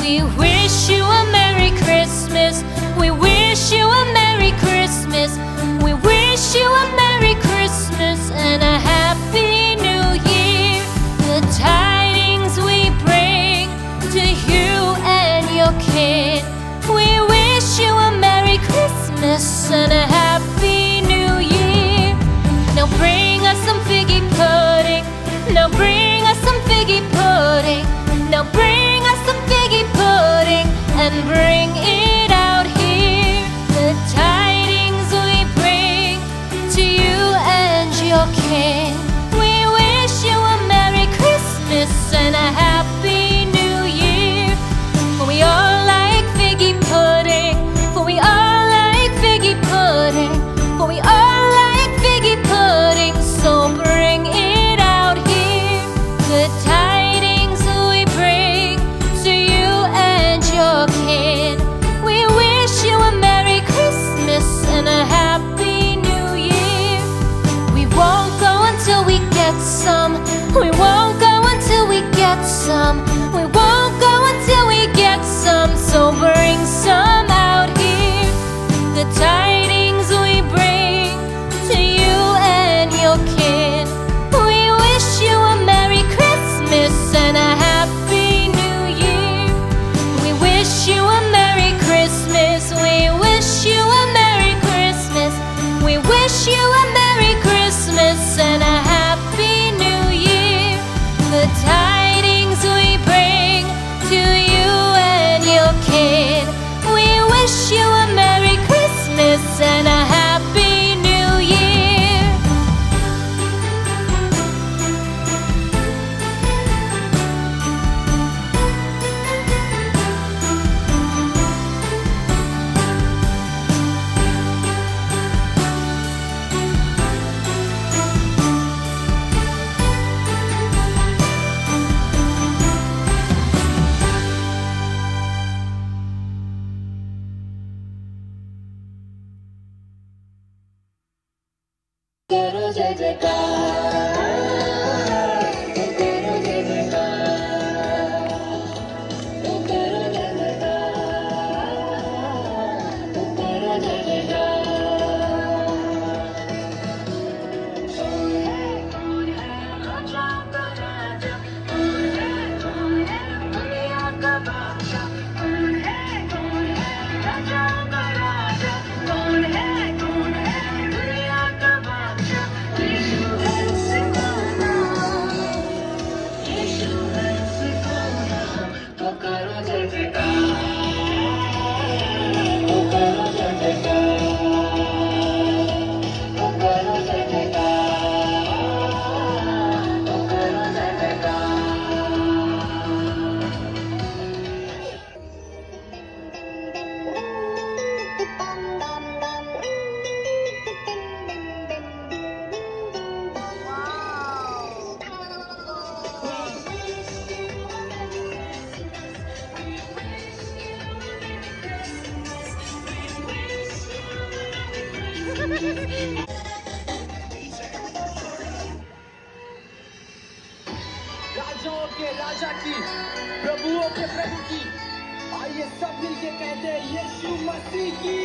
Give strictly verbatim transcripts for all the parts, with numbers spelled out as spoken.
We wish you a Merry Christmas. We wish you a Merry Christmas. We wish you a Merry Christmas and a Happy New Year. The tidings we bring to you and your kin. We wish you a Merry Christmas and a Happy New Year. Now bring us some figgy pudding. Now bring us some figgy pudding. Now bring us some figgy pudding and bring it out here. The tidings we bring to you and your kin. We wish you a Merry Christmas and a Happy New Year. For we all like figgy pudding. For we all like figgy pudding. For we all like figgy pudding. So bring it out here. The tidings we bring to you and your kin. We wish you a Merry Christmas and a Happy New Year. We won't go until we get some. We won't go until we get some. We won't go until we get some. So bring some out here. The tidings we bring to you and your kin. We wish you a Merry Christmas and a Happy New Year. We wish you a Merry Christmas. We wish you a Merry Christmas. We wish you a Merry Christmas and a Happy New Year. The tidings we bring to you and your kin. We wish you a Merry Christmas and a Happy New Year. करो जय जयकार, करो जय जयकार, करो जय जयकार, करो जय जयकार। कौन है कौन है राजा का राजा, कौन है कौन है दुनिया का बादशाह, कौन है कौन है राजा का राजा, कौन है कौन है दुनिया का बादशाह। यीशु है उसका नाम, यीशु है उसका नाम। तो करो जय जयकार, तो करो जय जयकार, तो करो जय जयकार, तो करो जय जयकार। राजाओं के राजा की, प्रभुओं के प्रभु की, आइए सब मिलके कहते हैं यीशु मसीह की।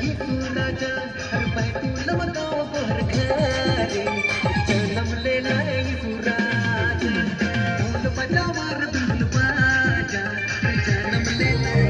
यीशु राजा हर बैतूल मगाओ बोहर घरे जन्म ले लाए यीशु राजा ढोल बजा मार ढोल बाजा जन्म ले लाए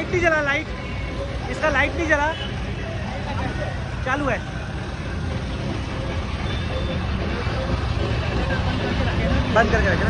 लाइट नहीं जला, लाइट इसका लाइट नहीं जला, चालू है। बंद करके रखना।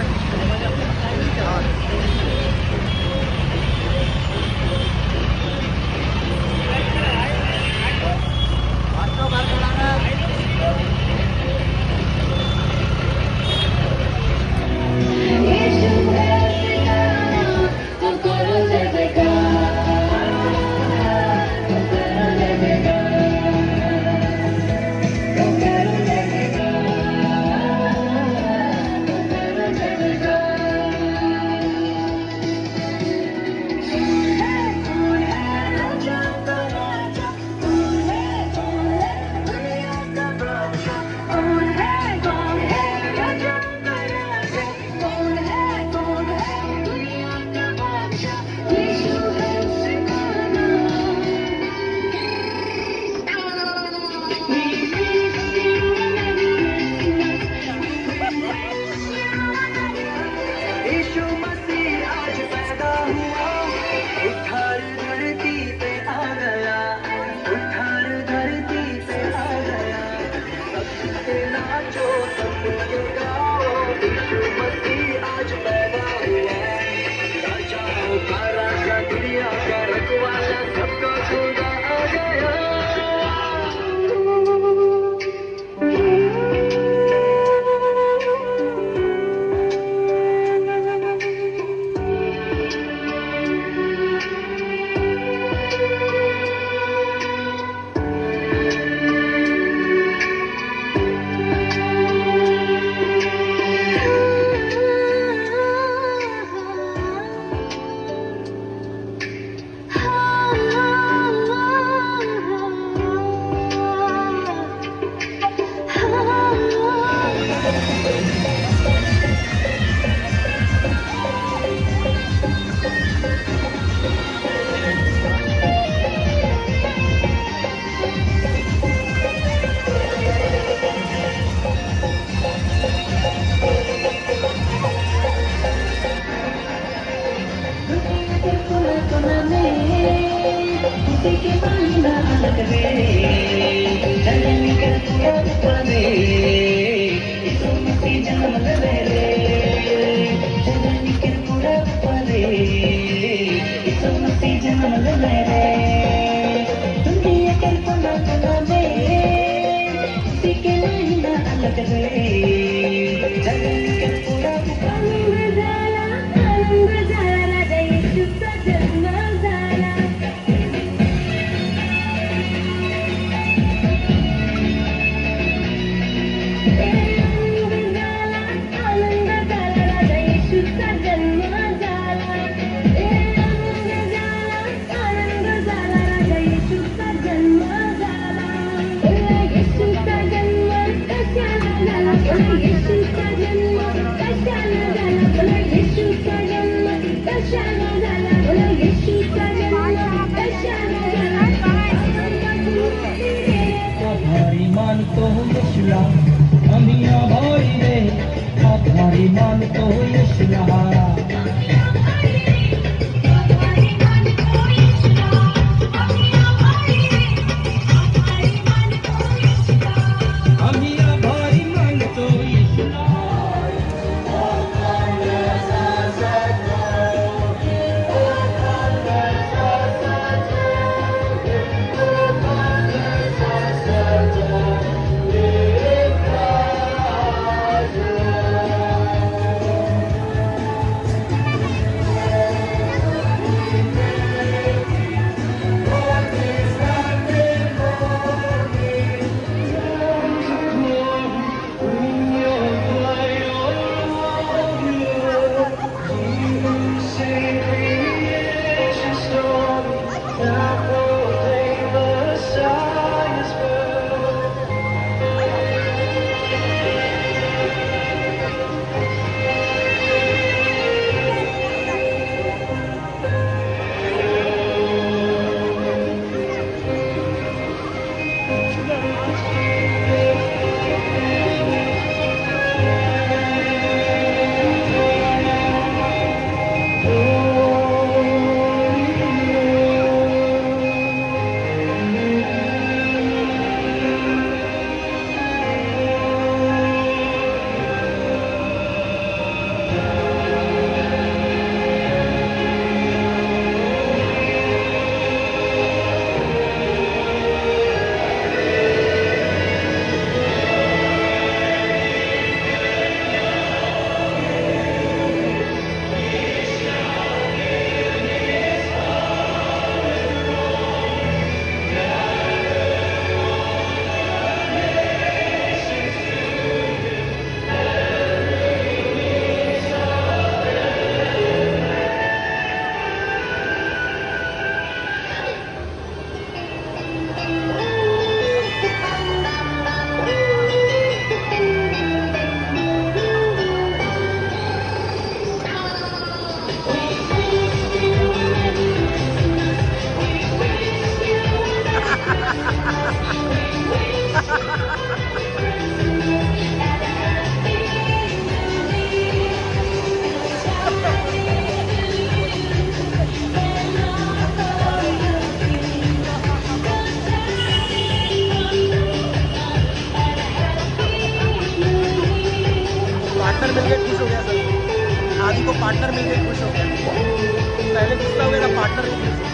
दादी को पार्टनर मिल गई, खुश हो गया। पहले गुस्सा हो गया था, पार्टनर मिल गई।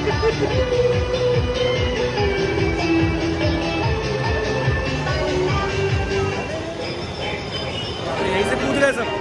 यहीं से कूद गए सब।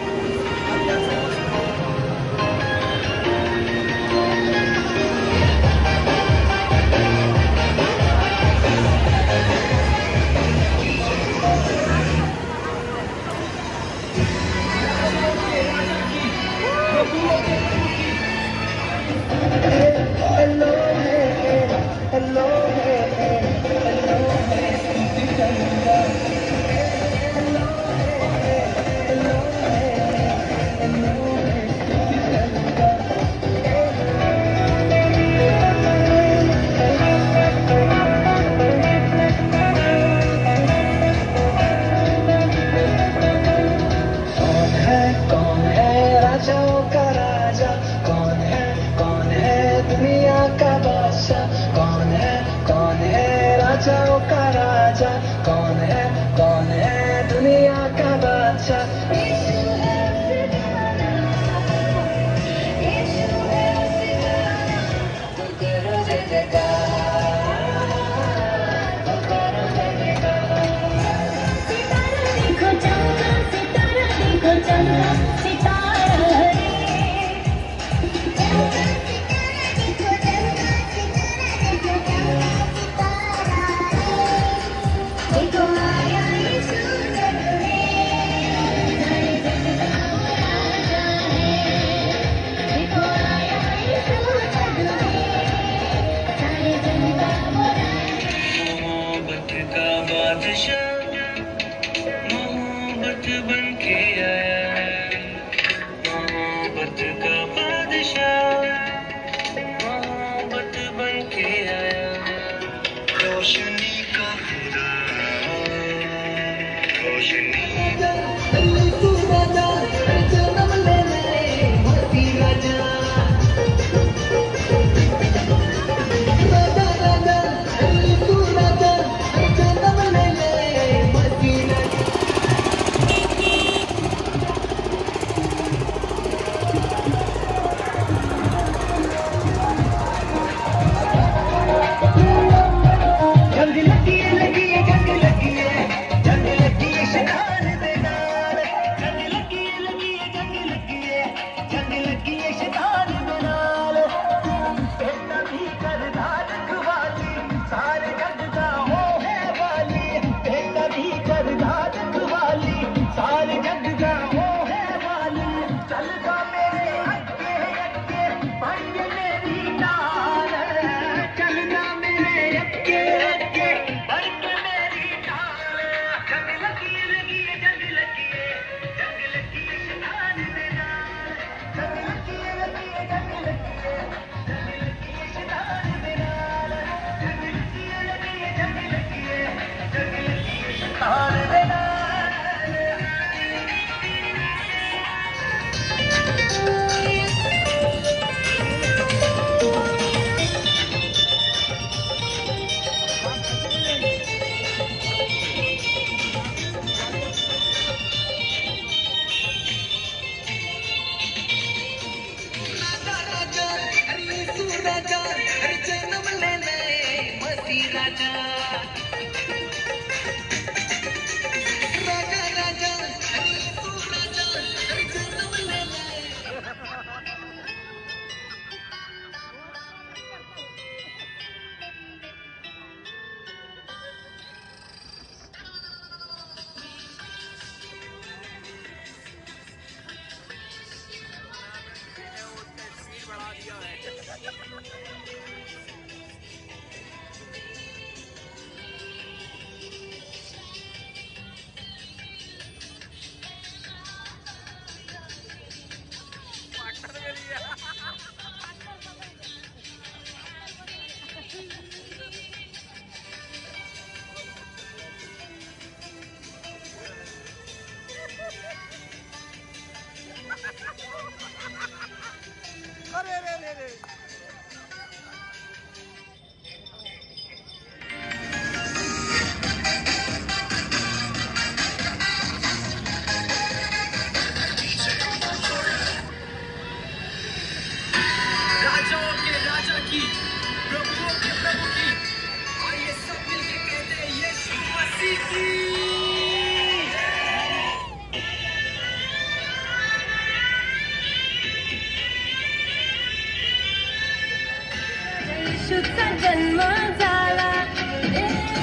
जन्म झाला रे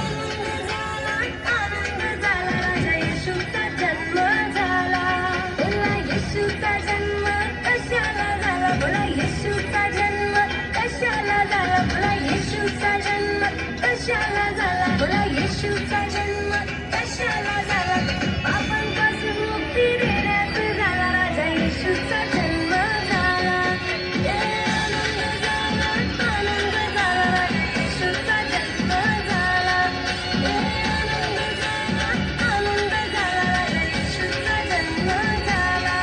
आनंद झाला राजा येशूचा जन्म झाला बोला येशूचा जन्म कशाला झाला बोला येशूचा जन्म कशाला झाला बोला येशूचा जन्म कशाला झाला बोला येशूचा जन्म कशाला झाला पापांपासून मुक्ती देण्यात झाला राजा येशूचा जन्म झाला रे आनंद झाला आनंद झाला राजा येशूचा जन्म झाला रे आनंद झाला आनंद झाला राजा येशूचा जन्म झाला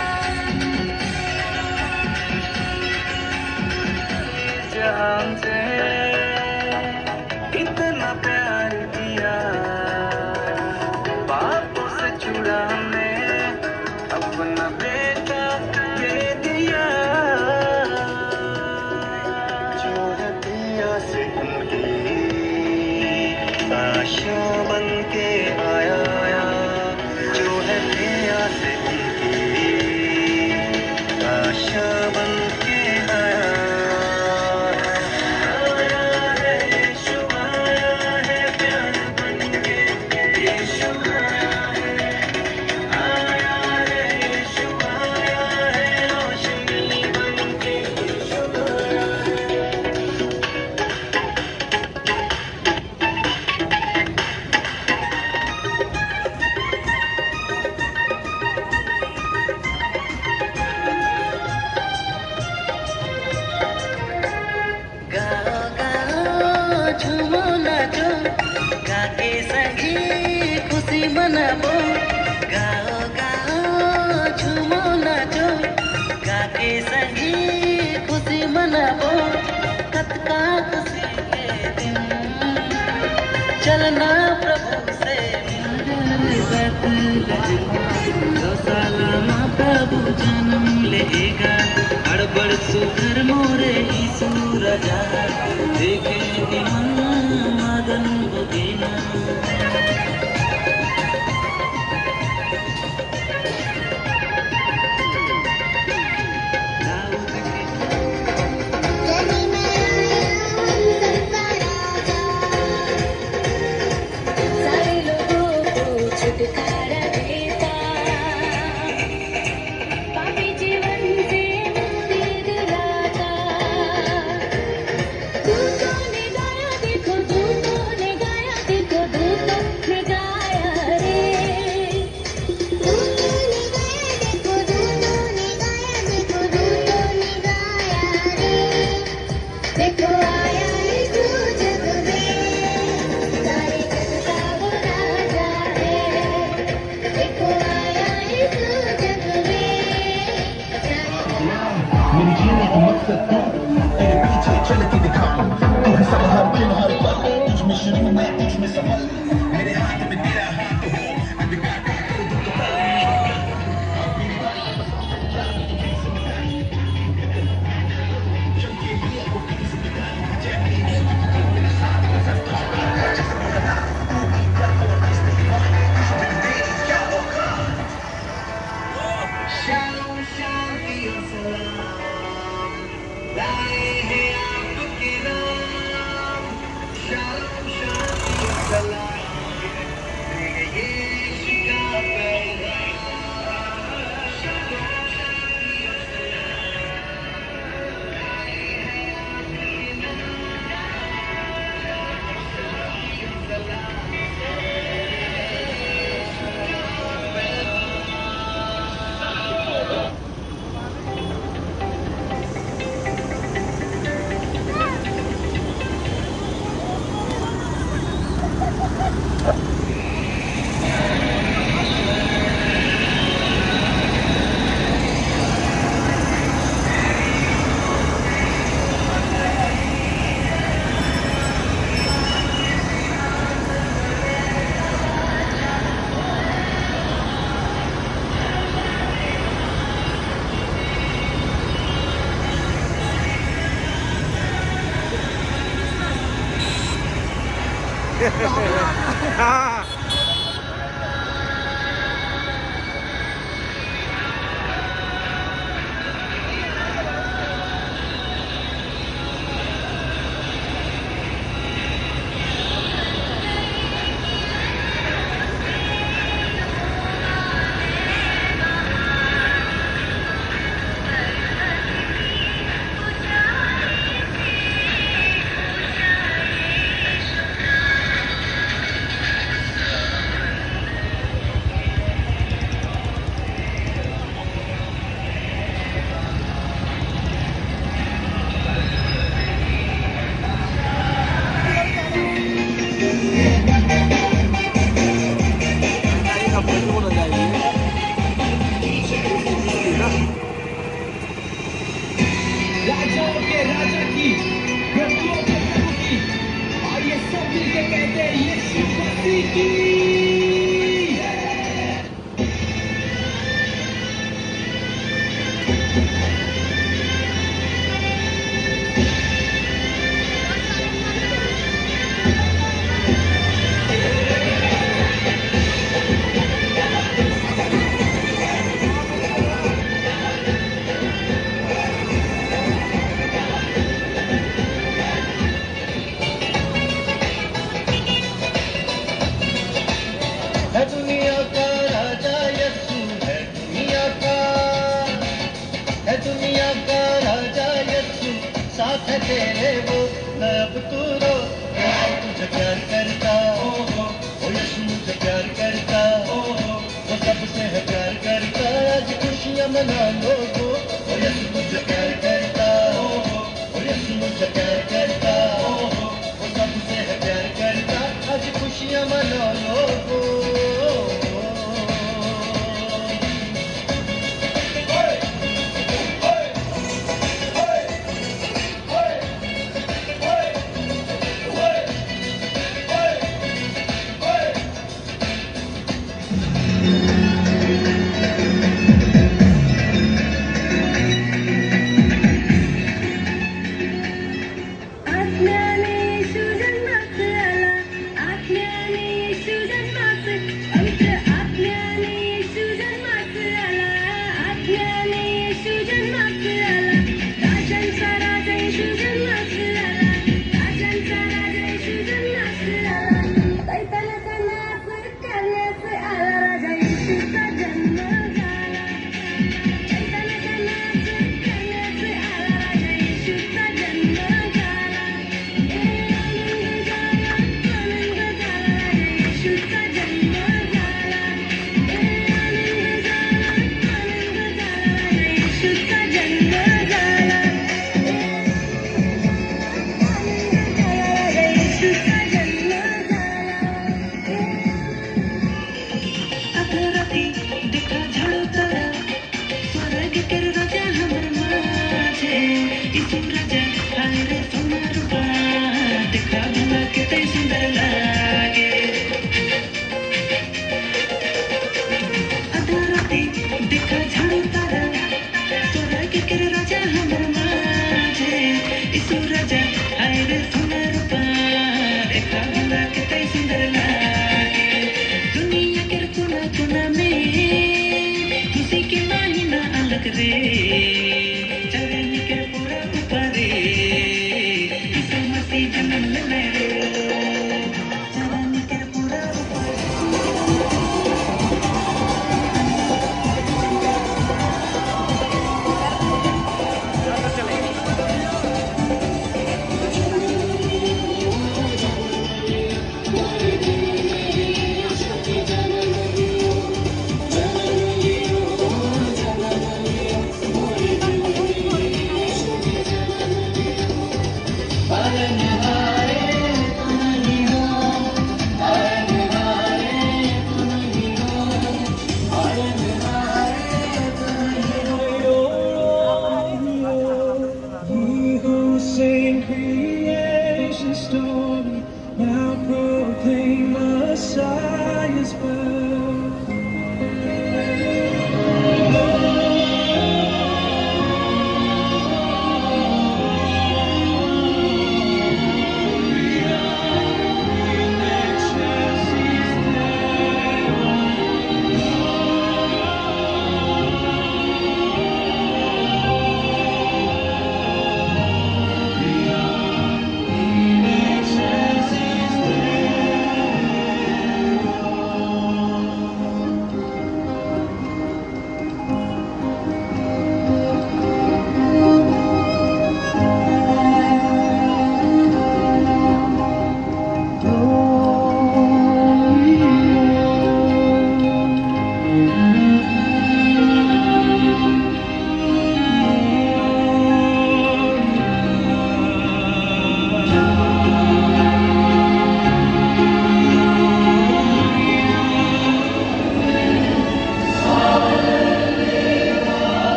जहां से इतना प्यार किया बापों से छुड़ाने अपना बेटा दे दिया जो है पिया से उनकी आशा बन के आया जो है पिया से उनकी आशा बन के आया गाओ गाओ झूमो नाचो गाके संगी खुशी मनाबो गाओ गाओ झूमो नाचो गाके संगी खुशी मनाबो कतका खुशी के दिन चलना प्रभु से मिलने सालामा प्रभु जन्म लेगा हड़बड़ सुधर मोरे यीशु राजा देखे मन मगन होगेना सारे लोगों को छुटकारा देता पापी जीवन से मुक्ति दिलाता दूतों ने गाया देखो दूतों ने गाया देखो दूतों ने गाया रे दूतों ने गाया देखो दूतों ने गाया देखो दूतों ने गाया रे देखो आया यीशु जग में सारे जग का वो राजा है देखो आया यीशु जग में मेरी जीने का मकसद तू तेरे पीछे चल के दिखाऊं तू है सब हर दिन हर पल तुझ में शुरू मैं तुझ में सफल मेरे हाथ में तेरा हाथ हो अंधकार का कोई दुख तो Shalom, shanti, और सलाम लाए हैं आपके नाम Shalom, shanti, और सलाम ये यीशु का पैगाम Shalom, shanti, और सलाम लाए हैं आपके नाम हाँ की, प्रभुओं के प्रभु की। आइए सब मिलके कहते हैं यीशु मसीह की। है दुनिया का राजा यीशु, है दुनिया का, है दुनिया का राजा यीशु, साथ है तेरे वो, न अब तू रो, यीशु तुझे प्यार करता, ओ यीशु मुझे प्यार करता, वो सबसे है प्यार करता, आज खुशियाँ मना लोगो, ओ यीशु मुझे प्यार करता, ओ यीशु मुझे प्यार करता, वो सबसे है प्यार करता, आज खुशियाँ मना लोगो।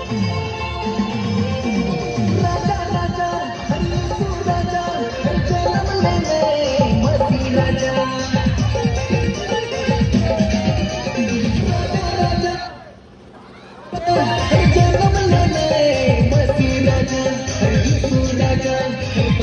राजा राजा हरी तू राजा जन्म ले ले मसी राजा राजा राजा जन्म ले ले मसी राजा हरी तू राजा